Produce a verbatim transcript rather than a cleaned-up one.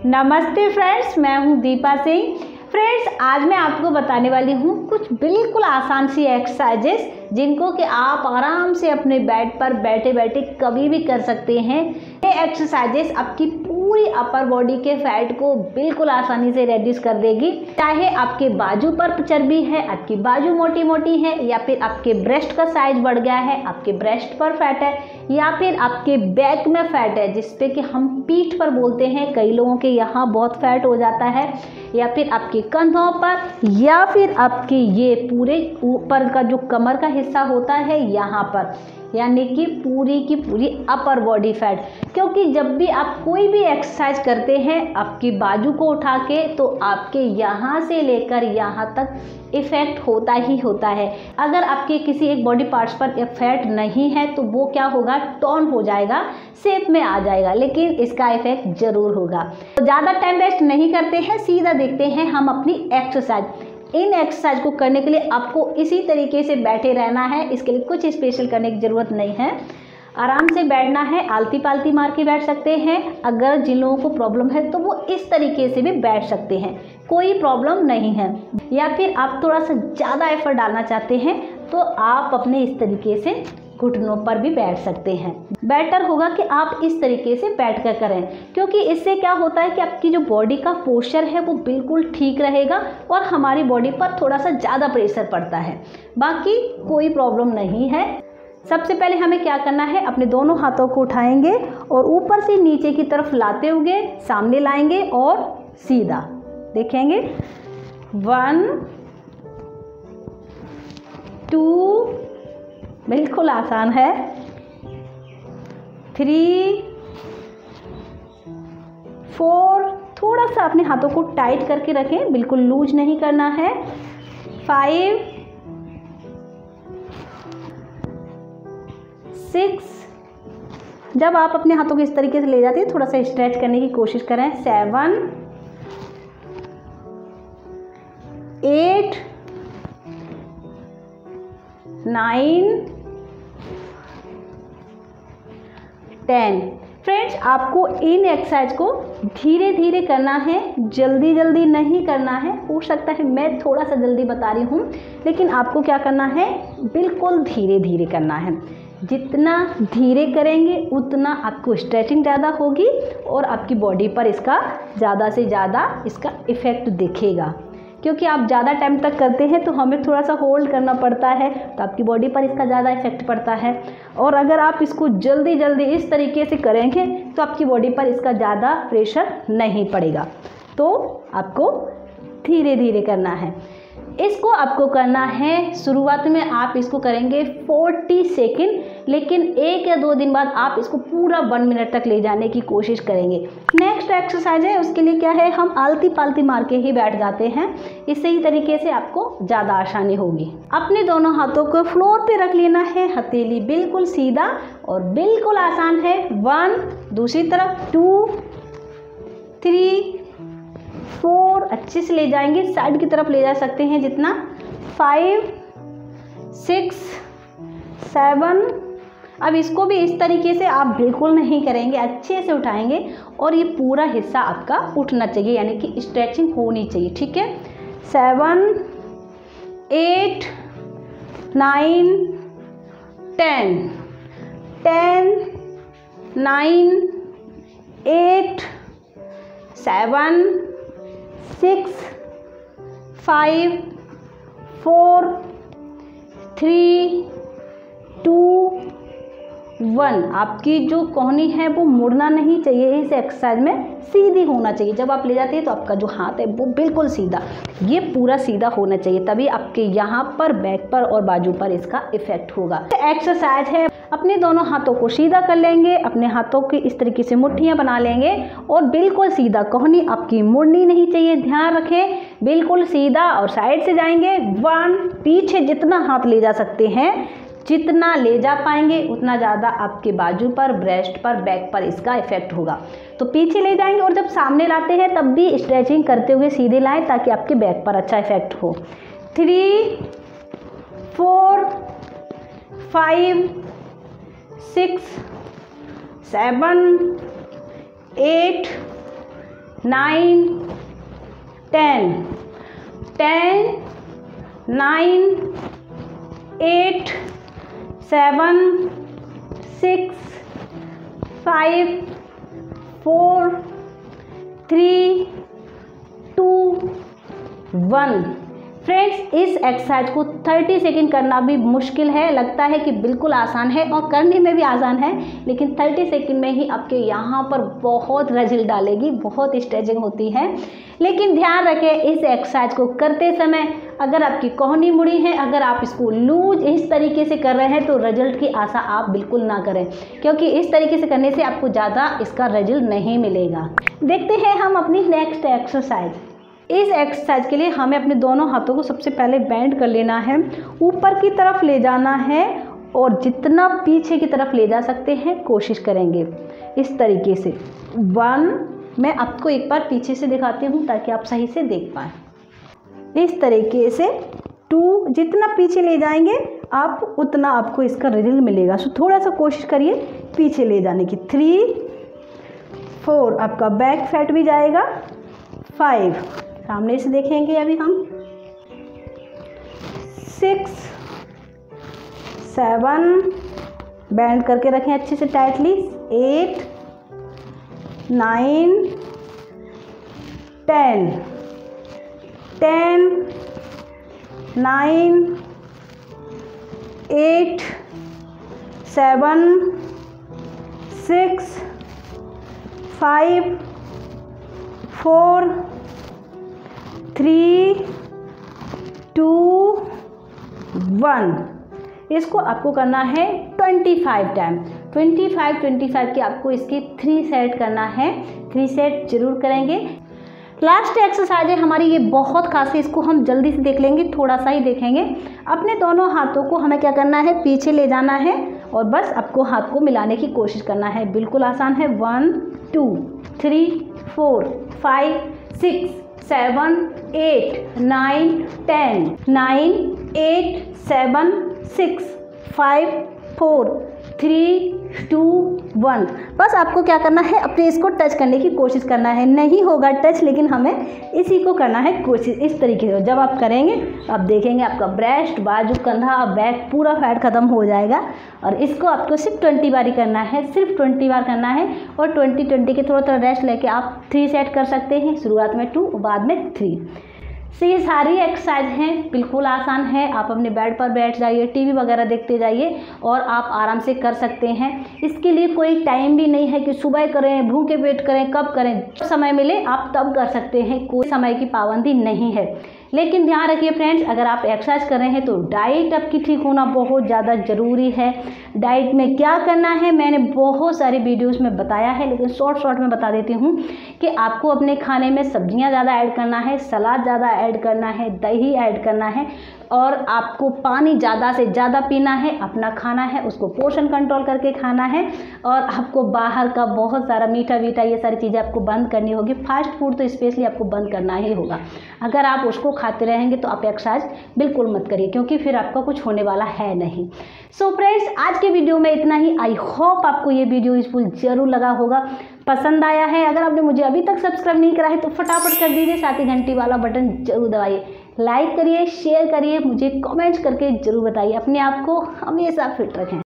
नमस्ते फ्रेंड्स, मैं हूं दीपा सिंह। फ्रेंड्स, आज मैं आपको बताने वाली हूं कुछ बिल्कुल आसान सी एक्सरसाइजेस जिनको कि आप आराम से अपने बेड पर बैठे बैठे कभी भी कर सकते हैं। ये एक्सरसाइजेस आपकी पूरी अपर बॉडी के फैट को बिल्कुल आसानी से रिड्यूस कर देगी। चाहे आपके बाजू पर चर्बी है, आपकी बाजू मोटी मोटी है, या फिर आपके ब्रेस्ट का साइज बढ़ गया है, आपके ब्रेस्ट पर फैट है, या फिर आपके बैक में फैट है जिसपे कि हम पीठ पर बोलते हैं, कई लोगों के यहाँ बहुत फैट हो जाता है, या फिर आपके कंधों पर, या फिर आपके ये पूरे ऊपर का जो कमर का हिस्सा होता है यहाँ पर, यानी कि पूरी की पूरी अपर बॉडी फैट। क्योंकि जब भी आप कोई भी एक्सरसाइज करते हैं आपकी बाजू को उठा के, तो आपके यहाँ से लेकर यहाँ तक इफेक्ट होता ही होता है। अगर आपके किसी एक बॉडी पार्ट्स पर फैट नहीं है तो वो क्या होगा, टोन हो जाएगा, शेप में आ जाएगा, लेकिन इसका इफेक्ट जरूर होगा। तो ज़्यादा टाइम वेस्ट नहीं करते हैं, सीधा देखते हैं हम अपनी एक्सरसाइज। इन एक्सरसाइज को करने के लिए आपको इसी तरीके से बैठे रहना है। इसके लिए कुछ स्पेशल करने की ज़रूरत नहीं है, आराम से बैठना है। आलती पालती मार के बैठ सकते हैं। अगर जिन लोगों को प्रॉब्लम है तो वो इस तरीके से भी बैठ सकते हैं, कोई प्रॉब्लम नहीं है। या फिर आप थोड़ा सा ज़्यादा एफर्ट डालना चाहते हैं तो आप अपने इस तरीके से घुटनों पर भी बैठ सकते हैं। बेटर होगा कि आप इस तरीके से बैठ कर करें, क्योंकि इससे क्या होता है कि आपकी जो बॉडी का पोस्चर है वो बिल्कुल ठीक रहेगा और हमारी बॉडी पर थोड़ा सा ज़्यादा प्रेशर पड़ता है। बाकी कोई प्रॉब्लम नहीं है। सबसे पहले हमें क्या करना है, अपने दोनों हाथों को उठाएंगे और ऊपर से नीचे की तरफ लाते हुए सामने लाएंगे और सीधा देखेंगे। वन टू, बिल्कुल आसान है। थ्री, फोर, थोड़ा सा अपने हाथों को टाइट करके रखें, बिल्कुल लूज नहीं करना है। फाइव, सिक्स, जब आप अपने हाथों को इस तरीके से ले जाते हैं थोड़ा सा स्ट्रेच करने की कोशिश करें। Seven, eight, nine, ten. Friends, आपको इन एक्सरसाइज को धीरे धीरे करना है, जल्दी जल्दी नहीं करना है। हो सकता है मैं थोड़ा सा जल्दी बता रही हूँ, लेकिन आपको क्या करना है, बिल्कुल धीरे धीरे करना है। जितना धीरे करेंगे उतना आपको स्ट्रेचिंग ज़्यादा होगी और आपकी बॉडी पर इसका ज़्यादा से ज़्यादा इसका इफ़ेक्ट दिखेगा। क्योंकि आप ज़्यादा टाइम तक करते हैं तो हमें थोड़ा सा होल्ड करना पड़ता है, तो आपकी बॉडी पर इसका ज़्यादा इफेक्ट पड़ता है। और अगर आप इसको जल्दी जल्दी इस तरीके से करेंगे तो आपकी बॉडी पर इसका ज़्यादा प्रेशर नहीं पड़ेगा। तो आपको धीरे धीरे करना है। इसको आपको करना है, शुरुआत में आप इसको करेंगे चालीस सेकंड, लेकिन एक या दो दिन बाद आप इसको पूरा वन मिनट तक ले जाने की कोशिश करेंगे। नेक्स्ट एक्सरसाइज है, उसके लिए क्या है, हम आलती पालती मार के ही बैठ जाते हैं। इससे ही तरीके से आपको ज़्यादा आसानी होगी। अपने दोनों हाथों को फ्लोर पे रख लेना है, हथेली बिल्कुल सीधा और बिल्कुल आसान है। वन, दूसरी तरफ, टू, थ्री, फोर, अच्छे से ले जाएंगे, साइड की तरफ ले जा सकते हैं जितना। Five, six, seven. अब इसको भी इस तरीके से आप बिल्कुल नहीं करेंगे, अच्छे से उठाएंगे और ये पूरा हिस्सा आपका उठना चाहिए, यानी कि स्ट्रेचिंग होनी चाहिए, ठीक है। Seven, eight, nine, ten, ten, nine, eight, seven, six, five, four, three, two, one. आपकी जो कोहनी है वो मुड़ना नहीं चाहिए, इस एक्सरसाइज में सीधी होना चाहिए। जब आप ले जाते हैं तो आपका जो हाथ है वो बिल्कुल सीधा, ये पूरा सीधा होना चाहिए, तभी आपके यहाँ पर, बैक पर और बाजू पर इसका इफेक्ट होगा। एक्सरसाइज है, अपने दोनों हाथों को सीधा कर लेंगे, अपने हाथों की इस तरीके से मुट्ठियाँ बना लेंगे और बिल्कुल सीधा, कोहनी आपकी मुड़नी नहीं चाहिए, ध्यान रखें, बिल्कुल सीधा। और साइड से जाएंगे। वन, पीछे जितना हाथ ले जा सकते हैं, जितना ले जा पाएंगे उतना ज़्यादा आपके बाजू पर, ब्रेस्ट पर, बैक पर इसका इफेक्ट होगा। तो पीछे ले जाएंगे और जब सामने लाते हैं तब भी स्ट्रेचिंग करते हुए सीधे लाएं ताकि आपके बैक पर अच्छा इफेक्ट हो। Three, four, five, six, seven, eight, nine, ten, ten, nine, eight, seven, six, five, four, three, two, one. Friends, इस एक्सरसाइज को थर्टी सेकेंड करना भी मुश्किल है, लगता है कि बिल्कुल आसान है और करने में भी आसान है, लेकिन थर्टी सेकेंड में ही आपके यहाँ पर बहुत रिजल्ट डालेगी, बहुत स्ट्रेचिंग होती है। लेकिन ध्यान रखें, इस एक्सरसाइज को करते समय अगर आपकी कोहनी मुड़ी है, अगर आप इसको लूज इस तरीके से कर रहे हैं तो रिजल्ट की आशा आप बिल्कुल ना करें, क्योंकि इस तरीके से करने से आपको ज़्यादा इसका रिजल्ट नहीं मिलेगा। देखते हैं हम अपनी नेक्स्ट एक्सरसाइज। इस एक्सरसाइज के लिए हमें अपने दोनों हाथों को सबसे पहले बेंड कर लेना है, ऊपर की तरफ ले जाना है और जितना पीछे की तरफ ले जा सकते हैं कोशिश करेंगे इस तरीके से। वन, मैं आपको एक बार पीछे से दिखाती हूँ ताकि आप सही से देख पाएँ। इस तरीके से टू, जितना पीछे ले जाएंगे आप उतना आपको इसका रिजल्ट मिलेगा। सो थोड़ा सा कोशिश करिए पीछे ले जाने की। थ्री, फोर, आपका बैक फैट भी जाएगा। फाइव, सामने से देखेंगे अभी हम। सिक्स, सेवन, बैंड करके रखें अच्छे से tightly. Eight, nine, ten, ten, nine, eight, seven, six, five, four, three, two, one. इसको आपको करना है twenty five time. Twenty five twenty five के आपको इसके थ्री सेट करना है, थ्री सेट जरूर करेंगे। लास्ट एक्सरसाइज है हमारी, ये बहुत खास है, इसको हम जल्दी से देख लेंगे, थोड़ा सा ही देखेंगे। अपने दोनों हाथों को हमें क्या करना है, पीछे ले जाना है और बस आपको हाथ को मिलाने की कोशिश करना है। बिल्कुल आसान है। One, two, three, four, five, six, seven, eight, nine, ten, nine, eight, seven, six, five, four, three, two, one. बस आपको क्या करना है, अपने इसको टच करने की कोशिश करना है। नहीं होगा टच, लेकिन हमें इसी को करना है कोशिश इस तरीके से। जब आप करेंगे आप देखेंगे आपका ब्रेस्ट, बाजू, कंधा, बैक पूरा फैट खत्म हो जाएगा। और इसको आपको सिर्फ ट्वेंटी बार ही करना है, सिर्फ ट्वेंटी बार करना है। और ट्वेंटी ट्वेंटी के थोड़ा थोड़ा रेस्ट लेके आप थ्री सेट कर सकते हैं, शुरुआत में टू, बाद में थ्री। सो ये सारी एक्सरसाइज हैं, बिल्कुल आसान है। आप अपने बेड पर बैठ जाइए, टीवी वगैरह देखते जाइए और आप आराम से कर सकते हैं। इसके लिए कोई टाइम भी नहीं है कि सुबह करें, भूखे पेट करें, कब करें, जब समय मिले आप तब कर सकते हैं, कोई समय की पाबंदी नहीं है। लेकिन ध्यान रखिए फ्रेंड्स, अगर आप एक्सरसाइज कर रहे हैं तो डाइट आपकी ठीक होना बहुत ज़्यादा ज़रूरी है। डाइट में क्या करना है मैंने बहुत सारे वीडियोस में बताया है, लेकिन शॉर्ट शॉर्ट में बता देती हूँ कि आपको अपने खाने में सब्जियां ज़्यादा ऐड करना है, सलाद ज़्यादा ऐड करना है, दही ऐड करना है और आपको पानी ज़्यादा से ज़्यादा पीना है। अपना खाना है उसको पोर्शन कंट्रोल करके खाना है और आपको बाहर का बहुत सारा मीठा वीठा ये सारी चीज़ें आपको बंद करनी होगी। फास्ट फूड तो स्पेशली आपको बंद करना ही होगा। अगर आप उसको खाते रहेंगे तो आप एक्सरसाइज बिल्कुल मत करिए, क्योंकि फिर आपका कुछ होने वाला है नहीं। सो so फ्रेंड्स, आज के वीडियो में इतना ही। आई होप आपको ये वीडियो यूजफुल जरूर लगा होगा, पसंद आया है। अगर आपने मुझे अभी तक सब्सक्राइब नहीं करा है तो फटाफट कर दीजिए, साथ ही घंटी वाला बटन जरूर दबाइए। लाइक करिए, शेयर करिए, मुझे कमेंट्स करके जरूर बताइए। अपने आप को हमेशा फिट रखें।